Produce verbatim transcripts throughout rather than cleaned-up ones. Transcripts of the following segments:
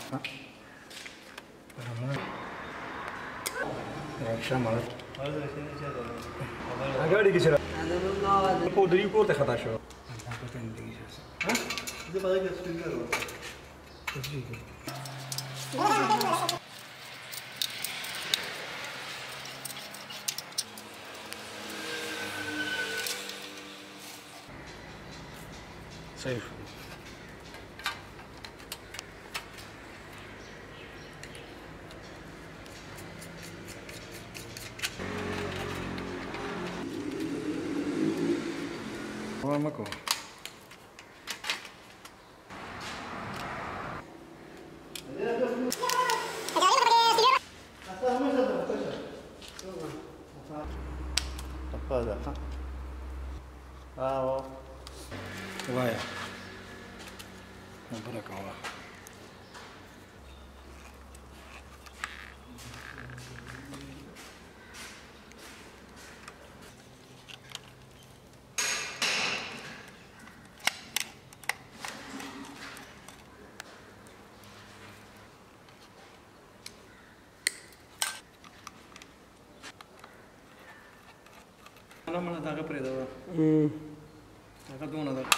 شمال اگه دیگه چرا پودری پورت خطا شو ها ده بعد از سوی رو سيف والله ماكو هذا اه وايا مبارك الله أنا من هذا قبل هذا. أمم. هذا دون هذا.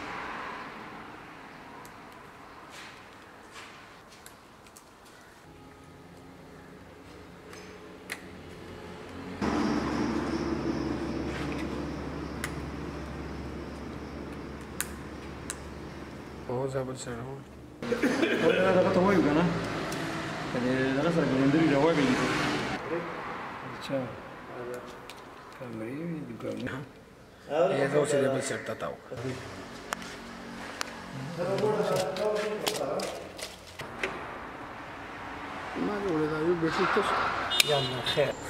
هو زابل سنة. هذا هذا قطع وايد أنا. يعني هذا قصة جندري جواب اللي. अच्छा कमरे दुकान ये दो से लेवल सेट था ताऊ ما له ولا يبي شو تش يلا خير